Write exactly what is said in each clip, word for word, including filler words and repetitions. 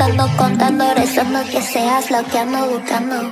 contando, contando, rezando que seas lo que ando buscando.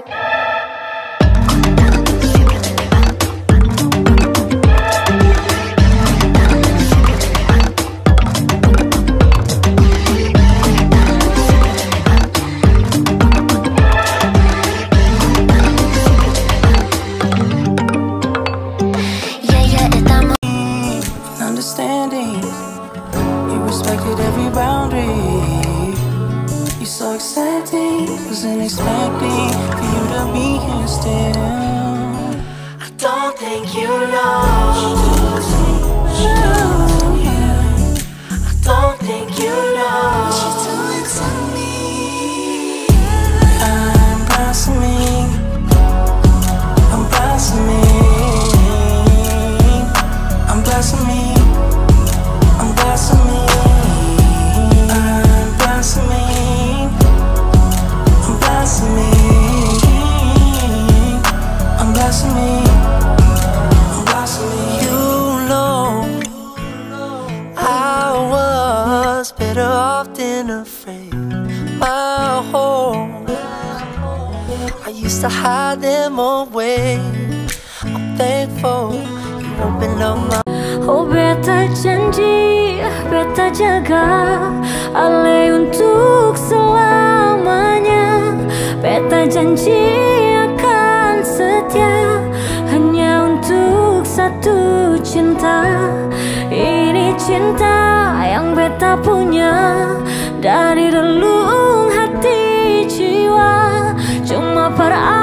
Respected every boundary. You're so exciting, wasn't expecting for you to be here still. I don't think you know. I don't think you know what you're doing to me. I'm blossoming, I'm blossoming, I'm blossoming, I'm blossoming. Better off than afraid. My home, I used to hide them away. I'm thankful you opened up my. Oh beta janji, beta jaga Ale untuk selamanya. Beta janji akan setia hanya untuk satu cinta. Ini cinta yang beta punya dari relung hati jiwa. Cuma para